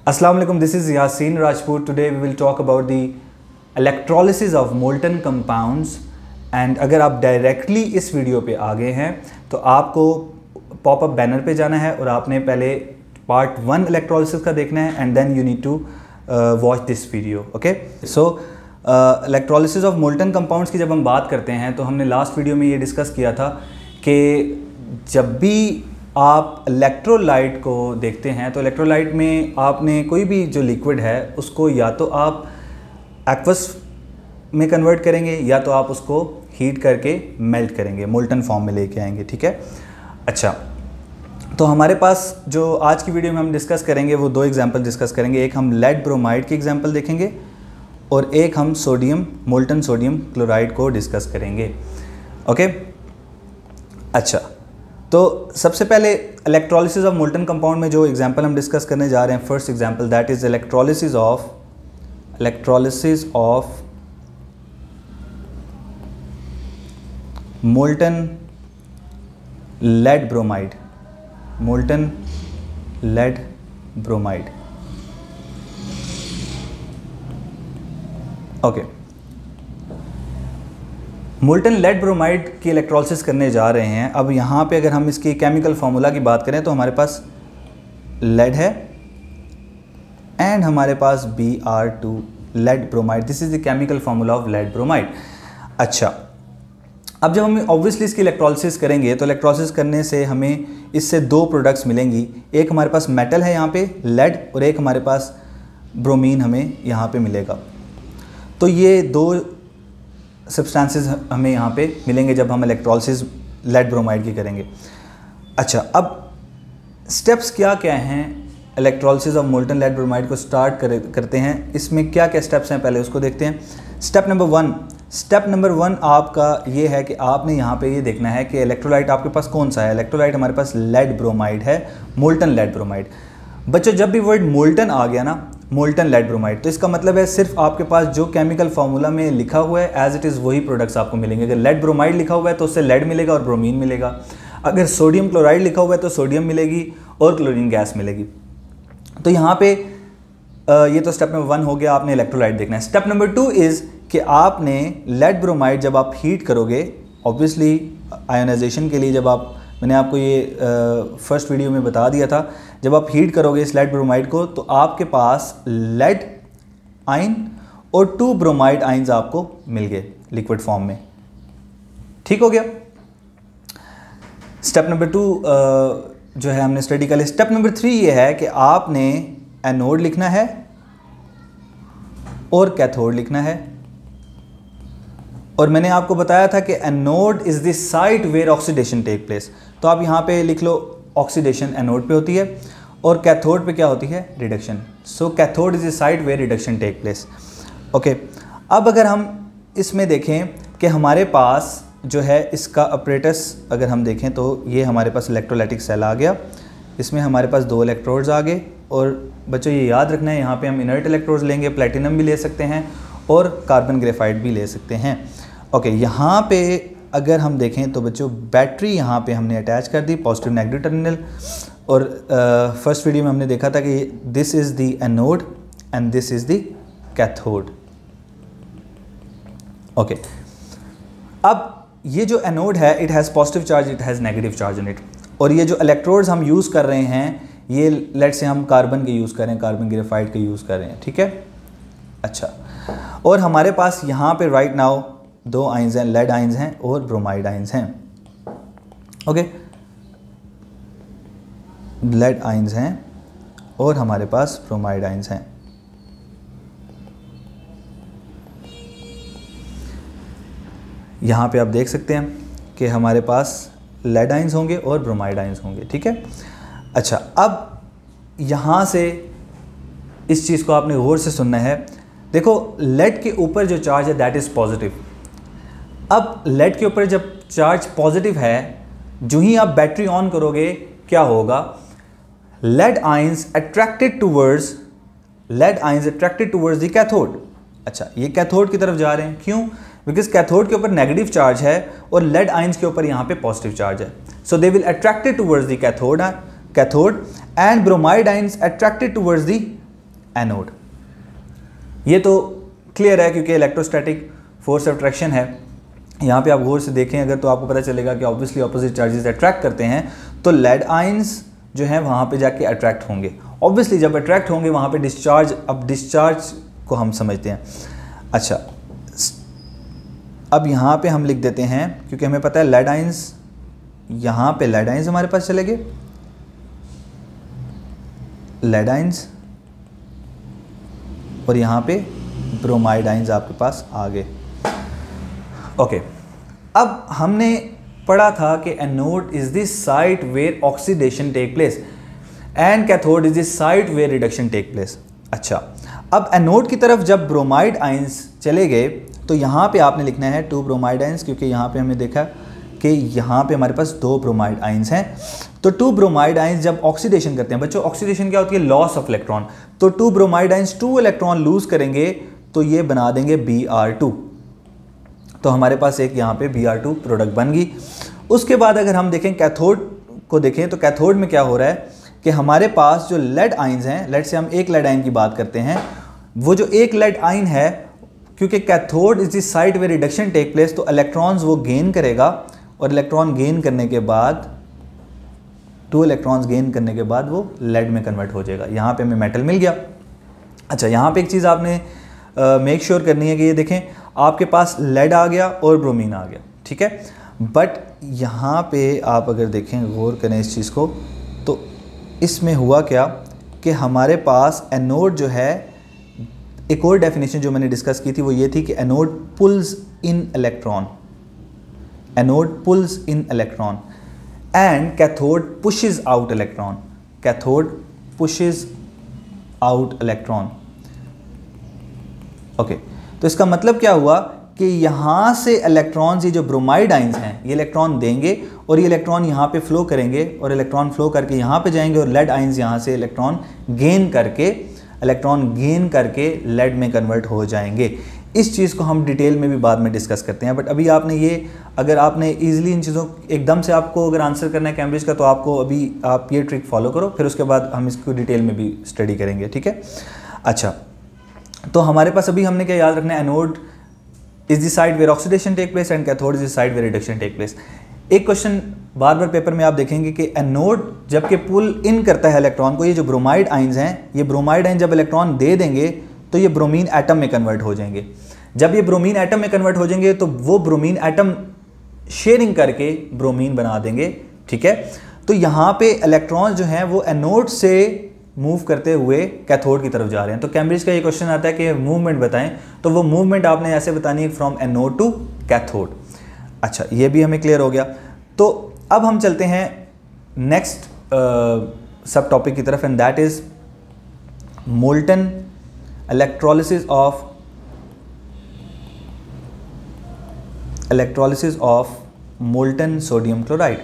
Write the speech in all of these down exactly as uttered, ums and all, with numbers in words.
Assalamu alaikum, this is Yasin Rajput. Today we will talk about the electrolysis of molten compounds. And अगर आप directly इस video पे आ गए हैं तो आपको पॉपअप बैनर पे जाना है और आपने पहले पार्ट वन इलेक्ट्रोलिसिस का देखना है and then you need to watch this video. Okay, so electrolysis of molten compounds की जब हम बात करते हैं तो हमने लास्ट वीडियो में ये डिस्कस किया था कि जब भी आप इलेक्ट्रोलाइट को देखते हैं तो इलेक्ट्रोलाइट में आपने कोई भी जो लिक्विड है उसको या तो आप एक्वस में कन्वर्ट करेंगे या तो आप उसको हीट करके मेल्ट करेंगे, मोल्टन फॉर्म में लेके आएंगे. ठीक है. अच्छा, तो हमारे पास जो आज की वीडियो में हम डिस्कस करेंगे वो दो एग्जांपल डिस्कस करेंगे. एक हम लेड ब्रोमाइड की एग्जांपल देखेंगे और एक हम सोडियम मोल्टन सोडियम क्लोराइड को डिस्कस करेंगे. ओके. अच्छा, तो सबसे पहले इलेक्ट्रोलिसिस ऑफ मोल्टन कंपाउंड में जो एग्जांपल हम डिस्कस करने जा रहे हैं, first example that is electrolysis of electrolysis of molten lead bromide molten lead bromide. Okay, molten lead bromide की इलेक्ट्रोलिसिस करने जा रहे हैं. अब यहाँ पे अगर हम इसकी केमिकल फार्मूला की बात करें तो हमारे पास लेड है एंड हमारे पास B R two lead bromide. This is the chemical formula of lead bromide. अच्छा, अब जब हम ऑब्वियसली इसकी इलेक्ट्रोलिसिस करेंगे तो इलेक्ट्रोलिसिस करने से हमें इससे दो प्रोडक्ट्स मिलेंगी. एक हमारे पास मेटल है यहाँ पे लेड और एक हमारे पास ब्रोमीन हमें यहाँ पे मिलेगा. तो ये दो सब्सटेंसेस हमें यहाँ पे मिलेंगे जब हम इलेक्ट्रोलिसिस लेड ब्रोमाइड की करेंगे. अच्छा, अब स्टेप्स क्या क्या हैं electrolysis of molten lead bromide को स्टार्ट कर, करते हैं. इसमें क्या क्या स्टेप्स हैं पहले उसको देखते हैं. Step number one step number one आपका ये है कि आपने यहाँ पे ये देखना है कि इलेक्ट्रोलाइट आपके पास कौन सा है. इलेक्ट्रोलाइट हमारे पास लेड ब्रोमाइड है, मोल्टन लेड ब्रोमाइड. बच्चों, जब भी वर्ड मोल्टन आ गया ना, मोल्टन लेड ब्रोमाइड, तो इसका मतलब है सिर्फ आपके पास जो केमिकल फार्मूला में लिखा हुआ है एज इट इज़ वही प्रोडक्ट्स आपको मिलेंगे. अगर लेड ब्रोमाइड लिखा हुआ है तो उससे लेड मिलेगा और ब्रोमीन मिलेगा. अगर सोडियम क्लोराइड लिखा हुआ है तो सोडियम मिलेगी और क्लोरीन गैस मिलेगी. तो यहाँ पे ये तो स्टेप नंबर वन हो गया, आपने इलेक्ट्रोलाइट देखना है. स्टेप नंबर टू इज़ कि आपने लेड ब्रोमाइड जब आप हीट करोगे, ऑब्वियसली आयोनाइजेशन के लिए, जब आप मैंने आपको ये फर्स्ट वीडियो में बता दिया था, जब आप हीट करोगे इस लेड ब्रोमाइड को तो आपके पास लेड आयन और टू ब्रोमाइड आयन्स आपको मिल गए लिक्विड फॉर्म में. ठीक हो गया. स्टेप नंबर टू जो है हमने स्टडी कर लिया. स्टेप नंबर थ्री ये है कि आपने एनोड लिखना है और कैथोड लिखना है. और मैंने आपको बताया था कि anode is the site where oxidation take place. तो आप यहाँ पे लिख लो ऑक्सीडेशन एनोड पे होती है और कैथोड पे क्या होती है, reduction. So cathode is the site where reduction take place. Okay, अब अगर हम इसमें देखें कि हमारे पास जो है इसका अपरेटस अगर हम देखें तो ये हमारे पास इलेक्ट्रोलाइटिक सेल आ गया. इसमें हमारे पास दो इलेक्ट्रोड्स आ गए. और बच्चों ये याद रखना है, यहाँ पे हम इनर्ट इलेक्ट्रोड्स लेंगे, प्लेटिनम भी ले सकते हैं और कार्बन ग्रेफाइट भी ले सकते हैं. ओके, यहाँ पे अगर हम देखें तो बच्चों बैटरी यहाँ पे हमने अटैच कर दी, पॉजिटिव नेगेटिव टर्मिनल. और फर्स्ट वीडियो में हमने देखा था कि this is the anode and this is the cathode. Okay, अब ये जो एनोड है it has positive charge, it has negative charge in it. और ये जो इलेक्ट्रोड्स हम यूज़ कर रहे हैं ये लेट से हम कार्बन के यूज़ कर रहे हैं, कार्बन ग्रेफाइट के यूज़ कर रहे हैं. ठीक है. अच्छा, और हमारे पास यहाँ पे राइट नाउ दो आयन्स हैं, लेड आयन्स हैं और ब्रोमाइड आयन्स हैं. ओके, लेड आयन्स हैं और हमारे पास ब्रोमाइड आयन्स हैं. यहाँ पे आप देख सकते हैं कि हमारे पास लेड आयन्स होंगे और ब्रोमाइड आयन्स होंगे. ठीक है. अच्छा, अब यहाँ से इस चीज़ को आपने गौर से सुनना है. देखो, लेड के ऊपर जो चार्ज है दैट इज़ पॉजिटिव. अब लेड के ऊपर जब चार्ज पॉजिटिव है, जो ही आप बैटरी ऑन करोगे क्या होगा, lead ions attracted towards lead ions attracted towards the cathode. अच्छा, ये कैथोड की तरफ जा रहे हैं. क्यों? बिकॉज कैथोड के ऊपर नेगेटिव चार्ज है और लेड आयंस के ऊपर यहाँ पे पॉजिटिव चार्ज है. So they will attracted towards the cathode cathode and bromide ions attracted towards the anode. ये तो क्लियर है क्योंकि इलेक्ट्रोस्टैटिक फोर्स ऑफ अट्रैक्शन है। यहाँ पे आप गौर से देखें अगर तो आपको पता चलेगा कि ऑब्वियसली ऑपोजिट चार्जेस अट्रैक्ट करते हैं, तो लेड आयंस जो हैं वहाँ पे जाके अट्रैक्ट होंगे। ऑब्वियसली जब अट्रैक्ट होंगे वहाँ पे डिस्चार्ज, अब डिस्चार्ज को हम समझते हैं। अच्छा, अब यहाँ पे हम लिख देते हैं क्योंकि हमें पता है लेड आयंस, यहाँ पे लेड आयंस हमारे पास चले गए, लेड आयंस, और यहाँ पे ब्रोमाइड आयंस आपके पास आ गए। ओके, अब हमने पढ़ा था कि anode is the site where oxidation take place and cathode is the site where reduction take place. अच्छा, अब एनोड की तरफ जब ब्रोमाइड आयंस चले गए तो यहाँ पे आपने लिखना है टू ब्रोमाइड आयंस, क्योंकि यहाँ पे हमने देखा कि यहाँ पे हमारे पास दो ब्रोमाइड आयंस हैं। तो टू ब्रोमाइड आयंस जब ऑक्सीडेशन करते हैं, बच्चों ऑक्सीडेशन क्या होती है? Loss of electron. तो two bromide ions two electron lose करेंगे तो ये बना देंगे बी आर टू। तो हमारे पास एक यहाँ पे बी आर टू प्रोडक्ट बन गई। उसके बाद अगर हम देखें कैथोड को देखें तो कैथोड में क्या हो रहा है कि हमारे पास जो लेड आयंस हैं, लेड से हम एक लेड आयन की बात करते हैं, वो जो एक लेड आयन है, क्योंकि cathode is the site where reduction take place, तो इलेक्ट्रॉन्स वो गेन करेगा और इलेक्ट्रॉन गेन करने के बाद टू इलेक्ट्रॉन्स गेन करने के बाद वो लेड में कन्वर्ट हो जाएगा। यहाँ पे हमें मेटल मिल गया। अच्छा, यहाँ पे एक चीज़ आपने मेक श्योर करनी है कि ये देखें आपके पास लेड आ गया और ब्रोमीन आ गया, ठीक है। बट यहाँ पे आप अगर देखें, गौर करें इस चीज़ को, तो इसमें हुआ क्या कि हमारे पास एनोड जो है, एक और डेफिनेशन जो मैंने डिस्कस की थी वो ये थी कि anode pulls in electron, anode pulls in electron and cathode pushes out electron, cathode pushes out electron. Okay, तो इसका मतलब क्या हुआ कि यहाँ से इलेक्ट्रॉन्स, ये जो ब्रोमाइड आयंस हैं, ये इलेक्ट्रॉन देंगे और ये इलेक्ट्रॉन यहाँ पे फ्लो करेंगे और इलेक्ट्रॉन फ्लो करके यहाँ पे जाएंगे और लेड आयंस यहाँ से इलेक्ट्रॉन गेन करके इलेक्ट्रॉन गेन करके लेड में कन्वर्ट हो जाएंगे। इस चीज़ को हम डिटेल में भी बाद में डिस्कस करते हैं। बट अभी आपने ये, अगर आपने ईजिली इन चीज़ों एकदम से आपको अगर आंसर करना है कैम्ब्रिज का, तो आपको अभी आप ये ट्रिक फॉलो करो, फिर उसके बाद हम इसको डिटेल में भी स्टडी करेंगे, ठीक है। अच्छा, तो हमारे पास अभी हमने क्या याद रखना है? Anode is the side where oxidation take place and cathode is the side where reduction take place. एक क्वेश्चन बार बार पेपर में आप देखेंगे कि एनोड जबकि पुल इन करता है इलेक्ट्रॉन को, ये जो ब्रोमाइड आयंस हैं, ये ब्रोमाइड आयन जब इलेक्ट्रॉन दे देंगे तो ये ब्रोमीन एटम में कन्वर्ट हो जाएंगे। जब ये ब्रोमीन एटम में कन्वर्ट हो जाएंगे तो वो ब्रोमीन एटम शेयरिंग करके ब्रोमीन बना देंगे, ठीक है। तो यहाँ पे इलेक्ट्रॉन जो हैं वो एनोड से मूव करते हुए कैथोड की तरफ जा रहे हैं। तो कैम्ब्रिज का ये क्वेश्चन आता है कि मूवमेंट बताएं, तो वो मूवमेंट आपने ऐसे बतानी है फ्रॉम एनोड टू कैथोड। अच्छा, ये भी हमें क्लियर हो गया। तो अब हम चलते हैं नेक्स्ट सब टॉपिक की तरफ, and that is molten electrolysis of electrolysis of molten sodium chloride.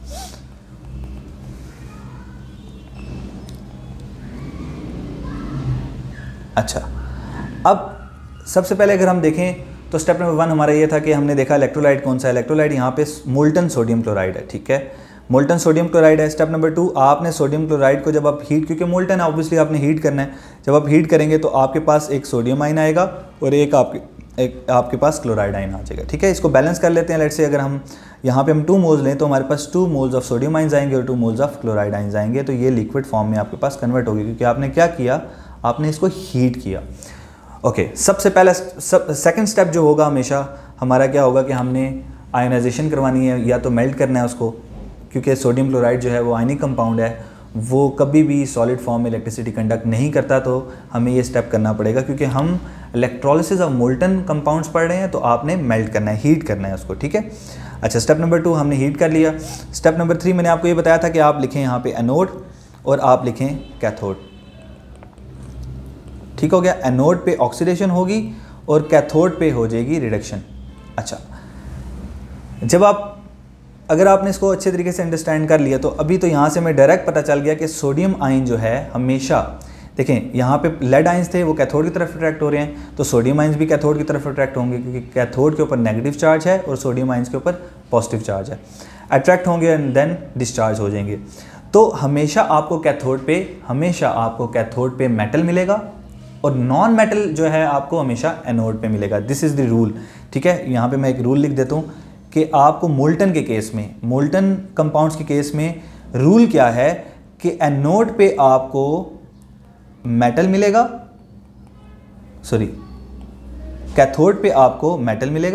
अच्छा, अब सबसे पहले अगर हम देखें तो स्टेप नंबर वन हमारा ये था कि हमने देखा इलेक्ट्रोलाइट कौन सा है, इलेक्ट्रोलाइट यहाँ पे मोल्टन सोडियम क्लोराइड है, ठीक है, मोल्टन सोडियम क्लोराइड है। स्टेप नंबर टू, आपने सोडियम क्लोराइड को जब आप हीट, क्योंकि मोल्टन है ऑब्वियसली आपने हीट करना है, जब आप हीट करेंगे तो आपके पास एक सोडियम आयन आएगा और एक आपके एक आपके पास क्लोराइड आयन आ जाएगा, ठीक है। इसको बैलेंस कर लेते हैं। लेट्स से अगर हम यहाँ पे हम टू मोल्स लें तो हमारे पास two moles of sodium ions आएंगे और two moles of chloride ions आएंगे। तो ये लिक्विड फॉर्म में आपके पास कन्वर्ट होगी, क्योंकि आपने क्या किया, आपने इसको हीट किया। ओके okay, सबसे पहला सेकंड स्टेप जो होगा हमेशा हमारा क्या होगा कि हमने आयनाइजेशन करवानी है, या तो मेल्ट करना है उसको, क्योंकि सोडियम क्लोराइड जो है वो आयनिक कंपाउंड है, वो कभी भी सॉलिड फॉर्म में इलेक्ट्रिसिटी कंडक्ट नहीं करता। तो हमें ये स्टेप करना पड़ेगा, क्योंकि हम इलेक्ट्रोलिसिस ऑफ मोल्टन कंपाउंड्स पढ़ रहे हैं, तो आपने मेल्ट करना है, हीट करना है उसको, ठीक है। अच्छा, स्टेप नंबर टू हमने हीट कर लिया। स्टेप नंबर थ्री मैंने आपको ये बताया था कि आप लिखें यहाँ पे एनोड और आप लिखें कैथोड, ठीक हो गया। एनोड पे ऑक्सीडेशन होगी और कैथोड पे हो जाएगी रिडक्शन। अच्छा, जब आप अगर आपने इसको अच्छे तरीके से अंडरस्टैंड कर लिया तो अभी तो यहाँ से मैं डायरेक्ट पता चल गया कि सोडियम आयन जो है हमेशा, देखें यहाँ पे लेड आयंस थे वो कैथोड की तरफ अट्रैक्ट हो रहे हैं, तो सोडियम आयंस भी कैथोड की तरफ अट्रैक्ट होंगे, क्योंकि कैथोड के ऊपर नेगेटिव चार्ज है और सोडियम आयंस के ऊपर पॉजिटिव चार्ज है, अट्रैक्ट होंगे एंड देन डिस्चार्ज हो जाएंगे। तो हमेशा आपको कैथोड पे हमेशा आपको कैथोड पे मेटल मिलेगा और नॉन मेटल जो है आपको हमेशा एनोड पे मिलेगा। दिस इज़ द रूल, ठीक है। यहाँ पे मैं एक रूल लिख देता हूँ कि आपको मोल्टन के केस में, मोल्टन कंपाउंड्स के केस में रूल क्या है कि एनोड पे आपको मेटल मिलेगा, सॉरी कैथोड पे आपको मेटल मिलेगा,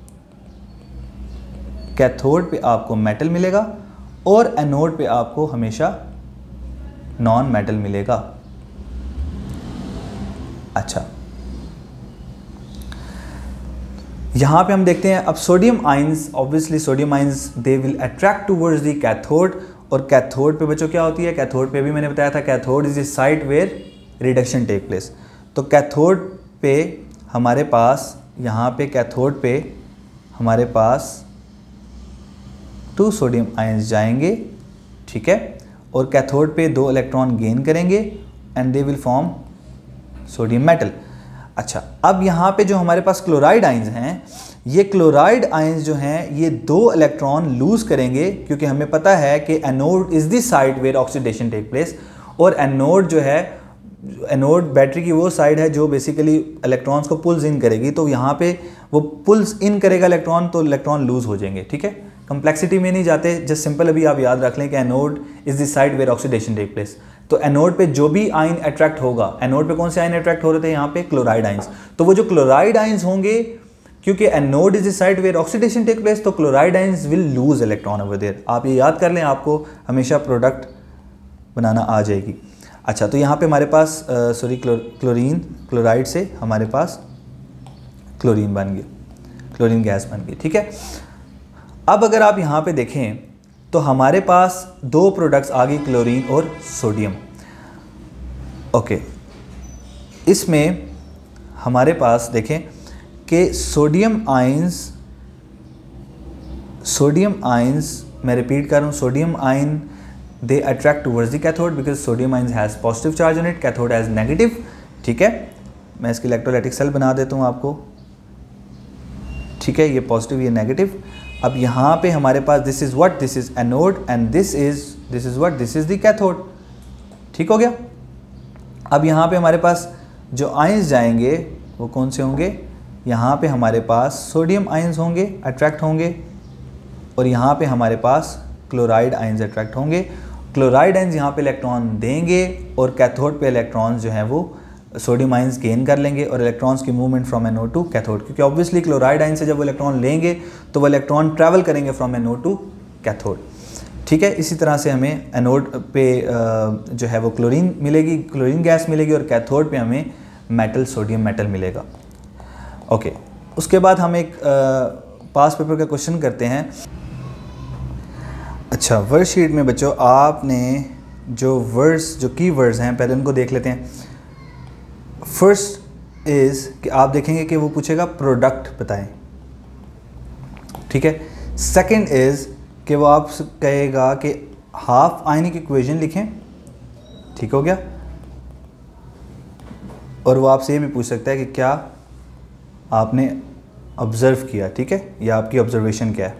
कैथोड पे आपको मेटल मिलेगा और एनोड पे आपको हमेशा नॉन मेटल मिलेगा। अच्छा, यहां पे हम देखते हैं अब sodium ions, obviously sodium ions they will attract towards the cathode, और कैथोड पे बच्चों क्या होती है, कैथोड पे भी मैंने बताया था cathode is the site where reduction take place. तो कैथोड पे हमारे पास, यहाँ पे कैथोड पे हमारे पास टू सोडियम आयंस जाएंगे, ठीक है, और कैथोड पे दो इलेक्ट्रॉन गेन करेंगे and they will form sodium metal. अच्छा, अब यहाँ पे जो हमारे पास क्लोराइड आयंस हैं, ये क्लोराइड आयंस जो हैं ये दो इलेक्ट्रॉन लूज करेंगे, क्योंकि हमें पता है कि anode is the side where oxidation take place, और एनोड जो है, एनोड बैटरी की वो साइड है जो बेसिकली इलेक्ट्रॉन्स को पुल्स इन करेगी। तो यहाँ पे वो पुल्स इन करेगा इलेक्ट्रॉन, तो इलेक्ट्रॉन लूज हो जाएंगे, ठीक है। कंप्लेक्सिटी में नहीं जाते, जस्ट सिंपल अभी आप याद रख लें कि anode is the side where oxidation take place. तो एनोड पे जो भी आयन अट्रैक्ट होगा, एनोड पे कौन से आयन अट्रैक्ट हो रहे थे, यहाँ पे क्लोराइड आयंस। तो वो जो क्लोराइड आयंस होंगे, क्योंकि anode is the side where oxidation take place, तो chloride ions will lose electron over there. आप ये याद कर लें, आपको हमेशा प्रोडक्ट बनाना आ जाएगी। अच्छा, तो यहाँ पे हमारे पास सॉरी क्लोरीन, क्लोराइड से हमारे पास क्लोरीन बन गया, क्लोरीन गैस बन गई, ठीक है। अब अगर आप यहाँ पे देखें तो हमारे पास दो प्रोडक्ट्स आ गई, क्लोरीन और सोडियम। ओके, इसमें हमारे पास देखें कि सोडियम आयंस, सोडियम आयंस मैं रिपीट कर रहा हूँ, sodium ion they attract towards the cathode because sodium ions has positive charge on it, cathode has negative, ठीक है। मैं इसकी इलेक्ट्रोलाइटिक सेल बना देता हूँ आपको, ठीक है, ये पॉजिटिव ये नेगेटिव। अब यहाँ पे हमारे पास this is what, this is anode and this is this is what, this is the cathode, ठीक हो गया। अब यहाँ पे हमारे पास जो आयंस जाएंगे वो कौन से होंगे, यहाँ पे हमारे पास सोडियम आयंस होंगे, अट्रैक्ट होंगे, और यहाँ पे हमारे पास क्लोराइड आयंस अट्रैक्ट होंगे। क्लोराइड आयंस यहाँ पे इलेक्ट्रॉन देंगे और कैथोड पे इलेक्ट्रॉन्स जो हैं वो सोडियम आयंस गेन कर लेंगे, और इलेक्ट्रॉन्स की movement from anode to cathode, क्योंकि ऑब्वियसली क्लोराइड आयंस से जब वो इलेक्ट्रॉन लेंगे तो वो इलेक्ट्रॉन ट्रैवल करेंगे फ्रॉम एनोड टू कैथोड, ठीक है। इसी तरह से हमें एनोड पे जो है वो क्लोरीन मिलेगी, क्लोरीन गैस मिलेगी, और कैथोड पे हमें मेटल, सोडियम मेटल मिलेगा। ओके, उसके बाद हम एक पास पेपर का क्वेश्चन करते हैं। अच्छा, वर्कशीट में बच्चों आपने जो वर्ड्स, जो की वर्ड्स हैं, पहले उनको देख लेते हैं। फर्स्ट इज़ कि आप देखेंगे कि वो पूछेगा प्रोडक्ट बताएं, ठीक है। सेकंड इज़ कि वो आप कहेगा कि हाफ आयनिक इक्वेशन लिखें, ठीक हो गया। और वो आपसे ये भी पूछ सकता है कि क्या आपने ऑब्ज़र्व किया, ठीक है, या आपकी ऑब्जर्वेशन क्या है।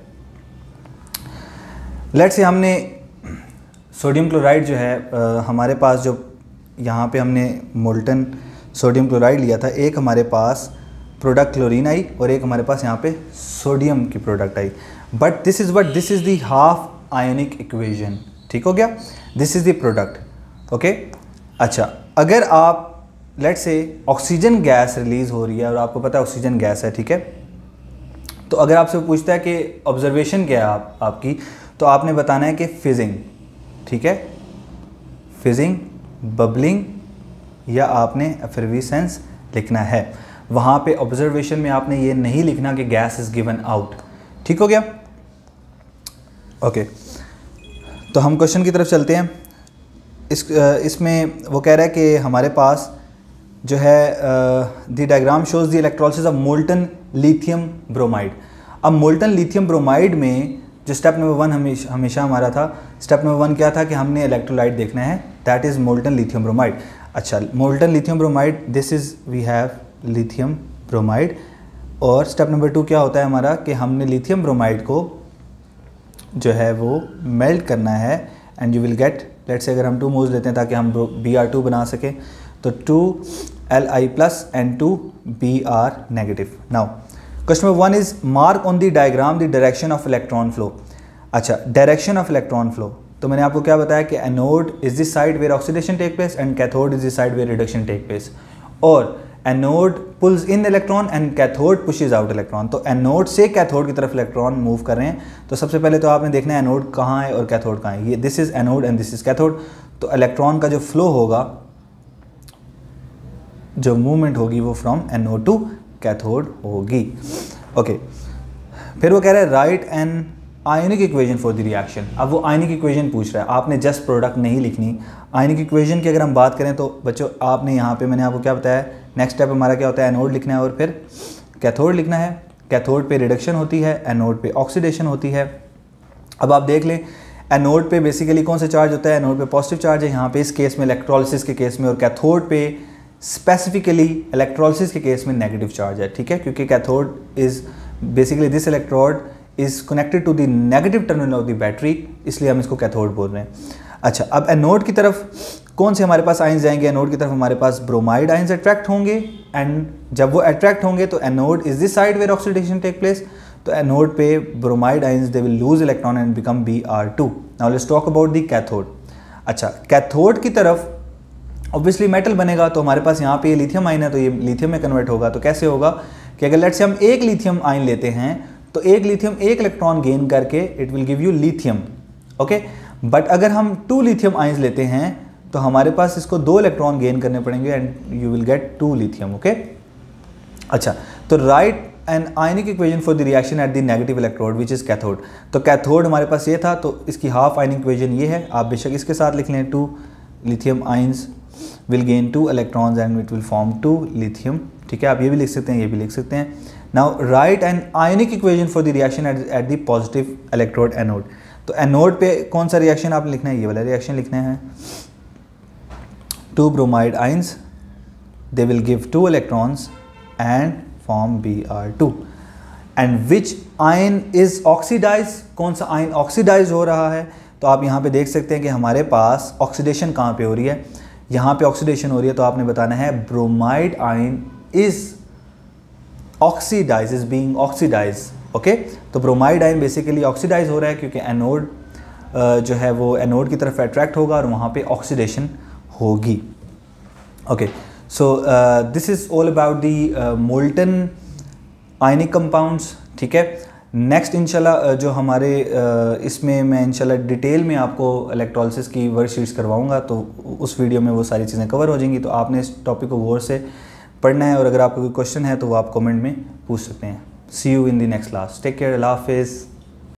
लेट्स से हमने सोडियम क्लोराइड जो है आ, हमारे पास जो यहाँ पे हमने मोल्टन सोडियम क्लोराइड लिया था, एक हमारे पास प्रोडक्ट क्लोरीन आई और एक हमारे पास यहाँ पे सोडियम की प्रोडक्ट आई, but this is what, this is the half ionic equation, ठीक हो गया, this is the product, okay. अच्छा, अगर आप let's say oxygen gas release हो रही है और आपको पता है ऑक्सीजन गैस है, ठीक है, तो अगर आपसे पूछता है कि ऑब्जर्वेशन क्या है आप, आपकी, तो आपने बताना है कि फिजिंग, ठीक है, फिजिंग, बबलिंग, या आपने एफर्विसेंस लिखना है। वहाँ पे ऑब्जर्वेशन में आपने ये नहीं लिखना कि गैस इज़ गिवन आउट, ठीक हो गया। ओके, तो हम क्वेश्चन की तरफ चलते हैं। इस इसमें वो कह रहा है कि हमारे पास जो है the diagram shows the electrolysis of molten lithium bromide. अब मोल्टन लिथियम ब्रोमाइड में जो स्टेप नंबर वन हमेशा हमेशा हमारा था, स्टेप नंबर वन क्या था कि हमने इलेक्ट्रोलाइट देखना है, that is molten lithium bromide. अच्छा, molten lithium bromide, this is we have lithium bromide, और स्टेप नंबर टू क्या होता है हमारा कि हमने लिथियम ब्रोमाइड को जो है वो मेल्ट करना है, and you will get, let's say अगर हम टू मोल्स लेते हैं ताकि हम बी आर टू बना सकें, तो two L I plus and two B R negative. Now question number one is mark on the diagram the direction of electron flow. अच्छा, डायरेक्शन ऑफ इलेक्ट्रॉन फ्लो, तो मैंने आपको क्या बताया कि anode is the side where oxidation take place and cathode is the side where reduction take place, और anode pulls in electron and cathode pushes out electron. तो anode से cathode की तरफ इलेक्ट्रॉन मूव कर रहे हैं। तो सबसे पहले तो आपने देखना है एनोड कहाँ है और कैथोड कहाँ है। ये this is anode and this is cathode. तो इलेक्ट्रॉन का जो फ्लो होगा, जो मूवमेंट होगी वो फ्रॉम एनोड टू कैथोड होगी। ओके, फिर वो कह रहा है write an ionic equation for the reaction. अब वो आयनिक इक्वेशन पूछ रहा है, आपने जस्ट प्रोडक्ट नहीं लिखनी। आयनिक इक्वेशन की अगर हम बात करें तो बच्चों आपने यहाँ पे मैंने आपको क्या बताया, नेक्स्ट स्टेप हमारा क्या होता है, एनोड लिखना है और फिर कैथोड लिखना है। कैथोड पे रिडक्शन होती है, एनोड पे ऑक्सीडेशन होती है। अब आप देख लें एनोड पे बेसिकली कौन सा चार्ज होता है, एनोड पे पॉजिटिव चार्ज है यहाँ पे इस केस में इलेक्ट्रोलिसिस के केस में, और कैथोड पे स्पेसिफिकली इलेक्ट्रोलिसिस के केस में नेगेटिव चार्ज है। ठीक है, क्योंकि cathode is basically this electrode is connected to the negative terminal of the battery, इसलिए हम इसको कैथोड बोल रहे हैं। अच्छा, अब एनोड की तरफ कौन से हमारे पास आयंस जाएंगे, एनोड की तरफ हमारे पास ब्रोमाइड आयंस अट्रैक्ट होंगे, एंड जब वो अट्रैक्ट होंगे तो anode is this side where oxidation take place. तो एनोड पे bromide ions they will lose electron and become B R two. Now let's talk about the cathode. अच्छा, cathode की तरफ ऑब्वियसली मेटल बनेगा, तो हमारे पास यहाँ पे लिथियम आयन है तो ये लिथियम में कन्वर्ट होगा। तो कैसे होगा कि अगर लेट्स से हम एक लिथियम आयन लेते हैं तो एक लिथियम एक इलेक्ट्रॉन गेन करके it will give you lithium. Okay, but अगर हम टू लिथियम आयंस लेते हैं तो हमारे पास इसको दो इलेक्ट्रॉन गेन करने पड़ेंगे and you will get two lithium. Okay, अच्छा, तो write an ionic equation for the reaction at the negative electrode which is cathode. तो कैथोड हमारे पास ये था, तो इसकी हाफ आयनिक इक्वेशन ये है। आप बेशक इसके साथ लिख लें, two lithium ions will gain two electrons and it will form two lithium. ठीक है, आप ये भी लिख सकते हैं, ये भी लिख सकते हैं। Now write an ionic equation for the reaction at the positive electrode anode. तो एनोड पे कौन सा रिएक्शन आपने लिखना है, ये वाला रिएक्शन लिखना है। Two bromide ions they will give two electrons and form B R two. And which ion is oxidise, कौन सा आयन ऑक्सीडाइज हो रहा है। तो आप यहाँ पे देख सकते हैं कि हमारे पास ऑक्सीडेशन कहाँ पे हो रही है, यहाँ पे ऑक्सीडेशन हो रही है। तो आपने बताना है bromide ion is oxidise, is being oxidise. Okay, तो ब्रोमाइड आयन बेसिकली ऑक्सीडाइज हो रहा है क्योंकि एनोड जो है वो एनोड की तरफ अट्रैक्ट होगा और वहाँ पे ऑक्सीडेशन होगी। Okay, so this is all about the molten ionic compounds. ठीक है, नेक्स्ट इंशाल्लाह जो हमारे uh, इसमें मैं इंशाल्लाह डिटेल में आपको इलेक्ट्रोलिसिस की वर्कशीट्स करवाऊंगा, तो उस वीडियो में वो सारी चीज़ें कवर हो जाएंगी। तो आपने इस टॉपिक को गौर से पढ़ना है, और अगर आपको कोई क्वेश्चन है तो वो आप कमेंट में पूछ सकते हैं। See you in the next class, take care, अल्लाह हाफिज़।